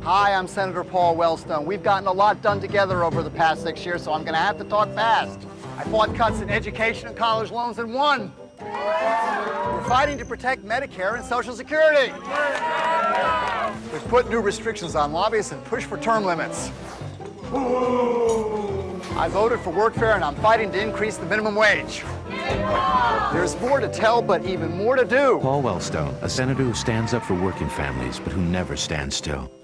Hi, I'm Senator Paul Wellstone. We've gotten a lot done together over the past 6 years, so I'm going to have to talk fast. I fought cuts in education and college loans and won. We're fighting to protect Medicare and Social Security. We've put new restrictions on lobbyists and pushed for term limits. I voted for workfare, and I'm fighting to increase the minimum wage. There's more to tell, but even more to do. Paul Wellstone, a senator who stands up for working families, but who never stands still.